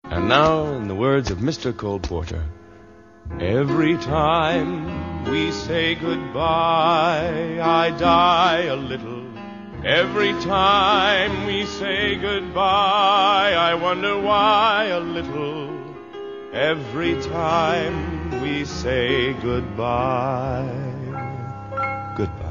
And now, in the words of Mr. Cole Porter, every time we say goodbye, I die a little. Every time we say goodbye, I wonder why a little. Every time we say goodbye, goodbye.